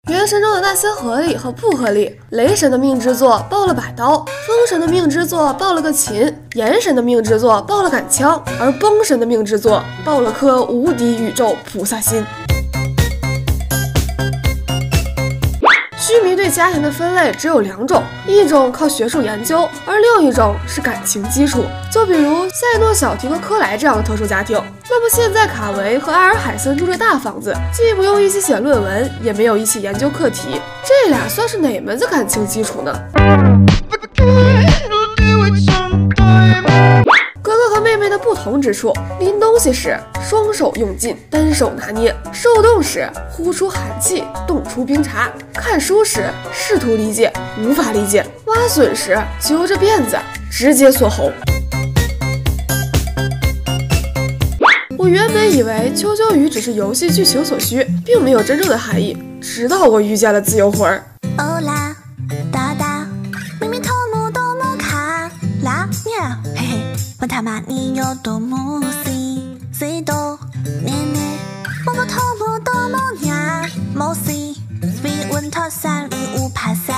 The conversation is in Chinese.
原神中的那些合理和不合理，雷神的命之作爆了把刀，风神的命之作爆了个琴，炎神的命之作爆了杆枪，而崩神的命之作爆了颗无敌宇宙菩萨心。须弥对家庭的分类只有2种，一种靠学术研究，而另一种是感情基础。就比如赛诺、小提和科莱这样的特殊家庭，那么现在卡维和阿尔海森住着大房子，既不用一起写论文，也没有一起研究课题，这俩算是哪门子感情基础呢？哥哥和妹妹的不同之处，拎东西时双手用劲，单手拿捏；受冻时呼出寒气，冻出冰碴；看书时试图理解，无法理解；挖笋时揪着辫子，直接锁喉。我原本以为秋秋鱼只是游戏剧情所需，并没有真正的含义，直到我遇见了自由魂。 哦啦哒哒，明明头目都没卡拉面，嘿嘿，问他妈你有多么细，谁都捏捏，我头目都没娘，没事，比问他305拍3。